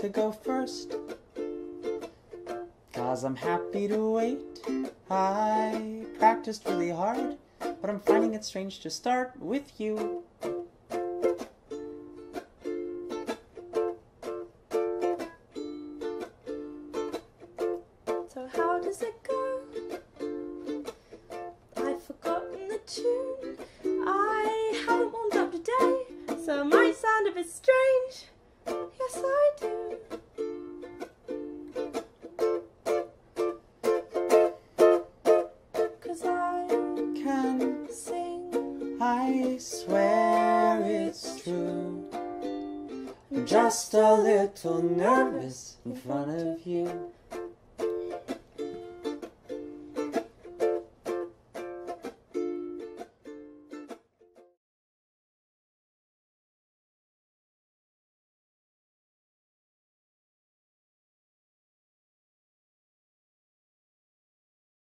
to go first, 'cause I'm happy to wait. I practiced really hard, but I'm finding it strange to start with you. So how does it go? I've forgotten the tune. I haven't warmed up today, so it might sound a bit strange. Yes, I do. Can sing, I swear it's true. I'm just a little nervous in front of you.